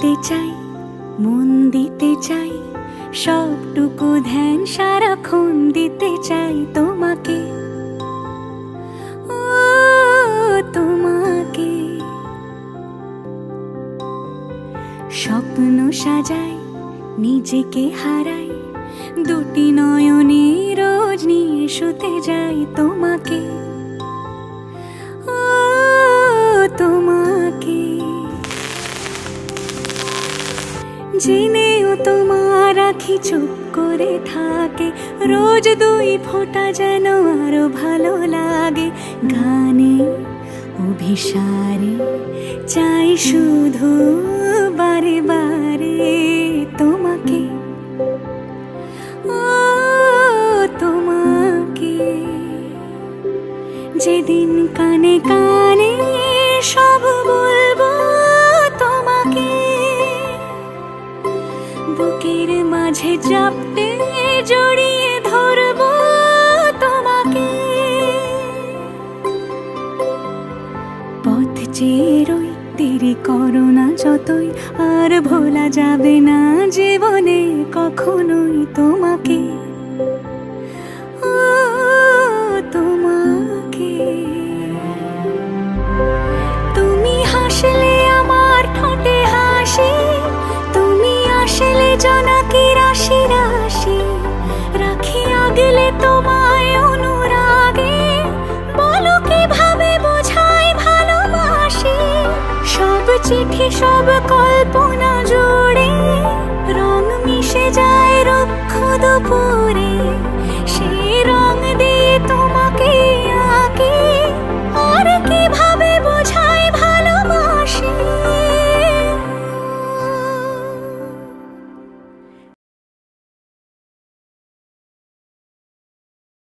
দিতে চাই, মন দিতে চাই, সবটুকু ধ্যান সারাক্ষণ দিতে চাই তোমাকে, ও তোমাকে। স্বপ্ন সাজাই, নিজেকে হারাই, দুটি নয়নে রোজ নিয়ে শুতে যাই তোমাকে, ও তোমাকে। জেনেও তোমার আখি চুপ করে থাকে, রোজ দুই ফোঁটা যেন আরো ভালো লাগে। গানে অভিসারে চাই শুধু বারে বারে তোমাকে, ও তোমাকে। যেদিন কানে কানে সব বলবো তোমাকে, বুকের মাঝে চাপতে জড়িয়ে ধরবো তোমাকে। পথ চেয়ে রই, দেরি করো না যতই, আর ভোলা যাবে না জীবনে কখনোই তোমাকে, ও তোমাকে। তুমি হাসলে আমার ঠোঁটে হাসি, তুমি আসলে জোনাকি রাশি রাশি, রাখি আগলে তোমায় অনুরাগে, বলো কিভাবে বোঝাই ভালোবাসি। সব চিঠি সব কল্পনা জুড়ে রং মিশে যায় রুক্ষ দুপুরে,